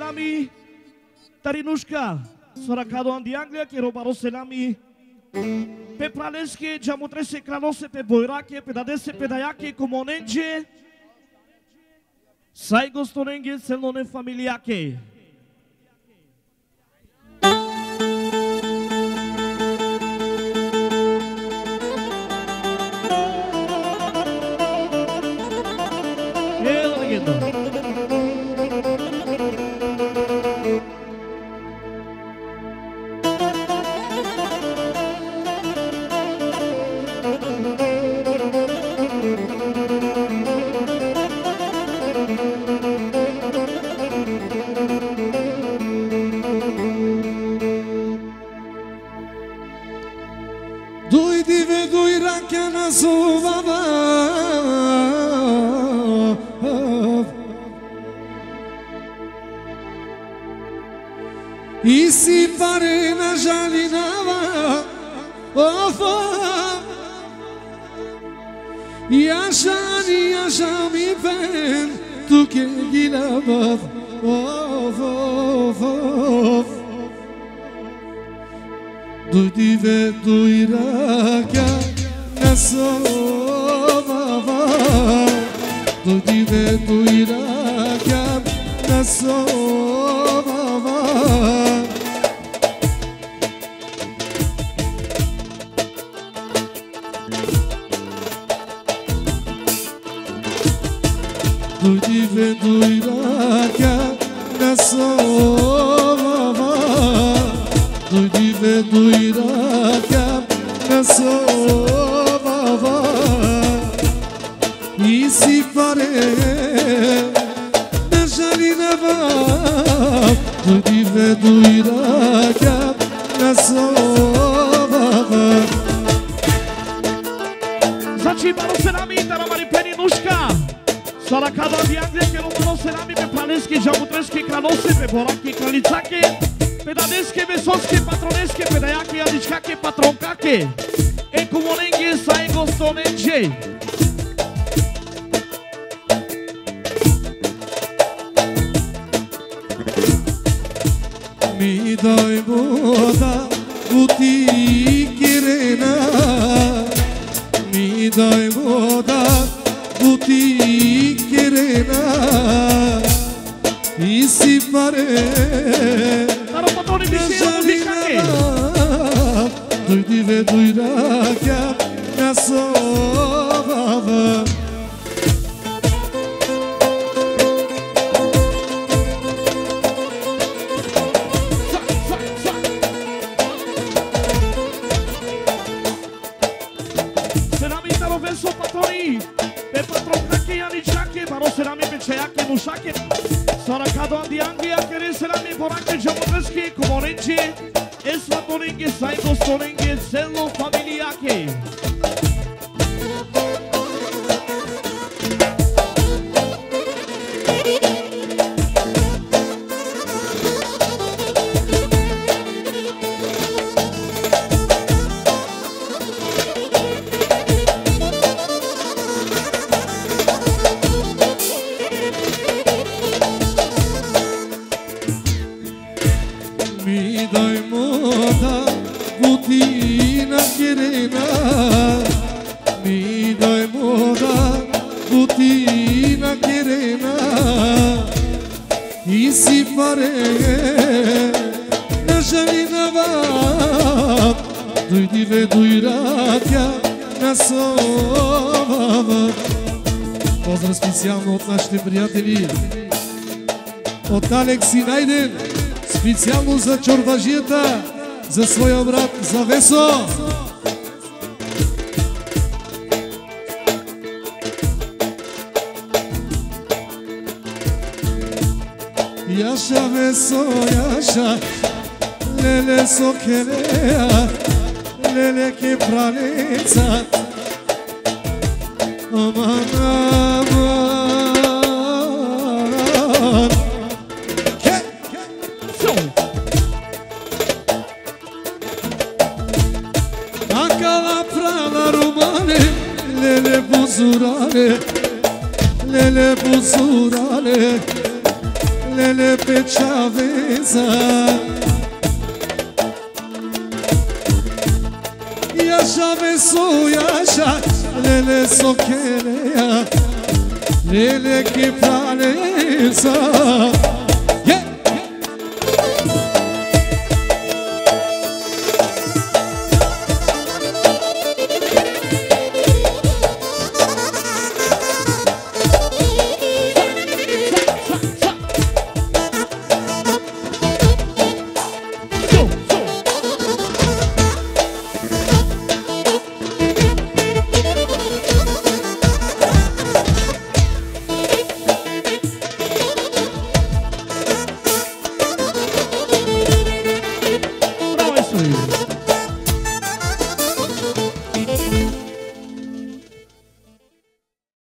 selami Tarinushka Soracado andi Anglia que roubaram selami pe Praleske Jamutrese Kranose pe Boirake pe Dadese pe Dayake Comonenge Sai Gostonenge Selone Familiake I si pare na žalinava Yaşa mi ben tu ke gilavav Duydi ve duyraka nasovava Duydi ve duyraka nasovava Duydi ve duyraka nasovava Duydi ve duyraka nasovava I si pare na žalinava Duydi ve duyraka nasovava Zacibaru selami Taramari Peninushka Soracado andi Anglia que roubaram selami pe Praleske Jamutreske Kranose pe Borake Kralițake pe Dadeske Vesoske Patroneske pe Dayake Adichkake Patronkake e Comonenge Sai Gostonenge Mi dai voda uti kirena Mi dai voda uti kirena I si pare Dar o patroni bisera muzikake Duydi ve duyraka nasovava Soracado andi Anglia que selami Borake Jamutreske Comonenge Esvatonenge Sai Gostonenge Sello Familiake Mi dai moda butina kirena Mi dai moda butina kirena I si pare na žalinava Duydi ve duyraka nasovava Поздрав специално от нашите приятели от Алекс и Найден специално за чорбажията, за своя брат, за Весо. Яша Весо, яша, леле сокелея, леле ке пралеца, аман, аман. Lele buzurale, lele pe ceaveța. E așa vesu, e așa, lele sochelea, lele che planeța.